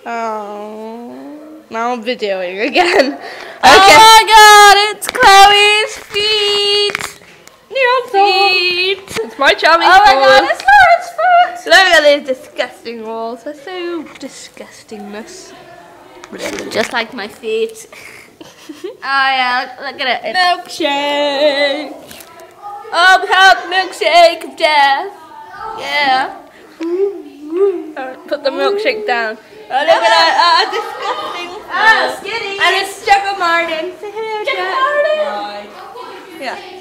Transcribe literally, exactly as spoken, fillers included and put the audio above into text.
Oh, now I'm videoing again. Okay. Oh my god, it's Chloe's feet. Your Feet. It's my chummy. Oh my god, it's Lauren's foot. Look at these disgusting walls. They're so disgustingness. Just like my feet. Oh yeah, look at it. Milkshake. Oh, help, milkshake of death. Yeah. Alright, put the milkshake down. Oh, look at that. Oh, disgusting. Oh, skinny. And it's Sugar Martin. Say hello, Sugar Jack. Martin. Yeah.